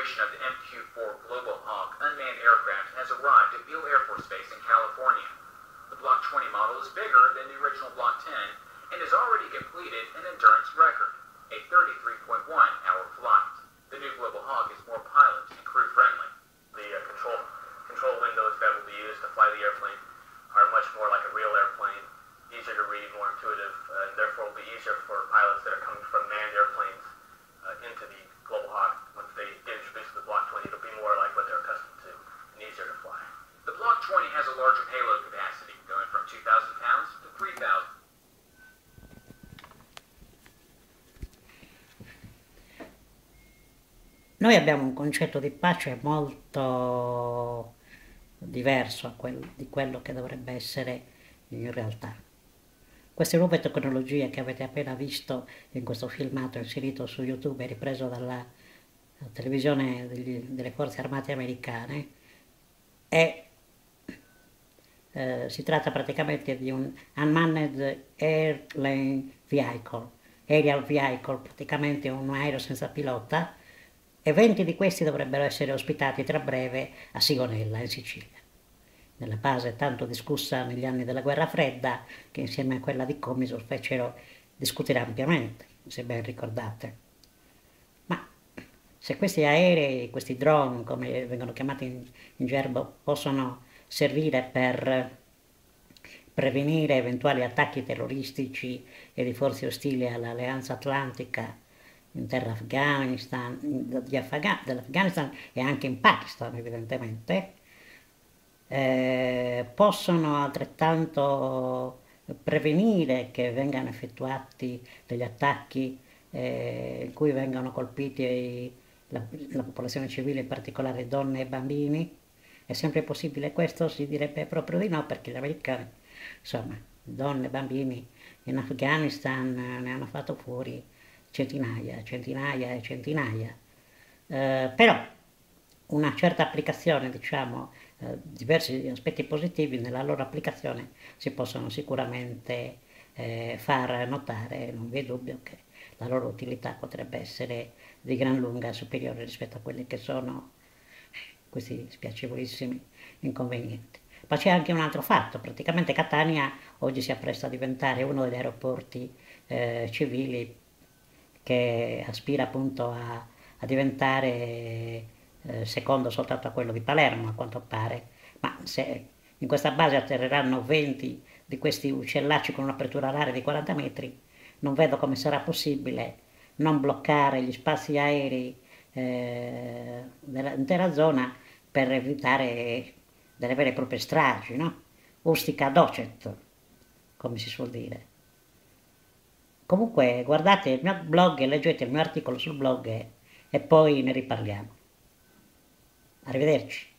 generation of the MQ-4 Global Hawk unmanned aircraft has arrived at Beale Air Force Base in California. The Block 20 model is bigger than the original Block 10 and has already completed an endurance record, a 33.1-hour flight. The new Global Hawk is more pilot and crew friendly. The control windows that will be used to fly the airplane are much more like a real airplane, easier to read, more intuitive, and therefore will be easier for pilots that are coming from manned airplanes into the Global Hawk. Once they get introduced to the Block 20, it'll be more like what they're accustomed to and easier to fly. The Block 20 has a larger payload capacity, going from 2,000 pounds to 3,000. Noi abbiamo un concetto di pace molto diverso di quello che dovrebbe essere in realtà. Queste nuove tecnologie che avete appena visto in questo filmato inserito su YouTube e ripreso dalla televisione delle forze armate americane, si tratta praticamente di un Unmanned Aerial Vehicle, praticamente un aereo senza pilota, e 20 di questi dovrebbero essere ospitati tra breve a Sigonella, in Sicilia, nella base tanto discussa negli anni della guerra fredda, che insieme a quella di Comiso fecero discutere ampiamente, se ben ricordate. Ma se questi aerei, questi drone, come vengono chiamati in gergo, possono servire per prevenire eventuali attacchi terroristici e di forze ostili all'Alleanza Atlantica in terra Afghanistan, dell'Afghanistan e anche in Pakistan evidentemente, possono altrettanto prevenire che vengano effettuati degli attacchi in cui vengono colpiti la popolazione civile, in particolare donne e bambini. È sempre possibile questo? Si direbbe proprio di no, perché gli americani, insomma, donne e bambini in Afghanistan ne hanno fatto fuori centinaia e centinaia. Però una certa applicazione, diciamo, diversi aspetti positivi nella loro applicazione si possono sicuramente far notare, non vi è dubbio che la loro utilità potrebbe essere di gran lunga superiore rispetto a quelli che sono questi spiacevolissimi inconvenienti. Ma c'è anche un altro fatto: praticamente Catania oggi si appresta a diventare uno degli aeroporti civili che aspira appunto a diventare secondo soltanto a quello di Palermo, a quanto pare. Ma se in questa base atterreranno 20 di questi uccellacci con un'apertura alaria di 40 metri, non vedo come sarà possibile non bloccare gli spazi aerei dell'intera zona per evitare delle vere e proprie stragi, no? Ustica docet, come si suol dire. Comunque guardate il mio blog e leggete il mio articolo sul blog e poi ne riparliamo. Arrivederci.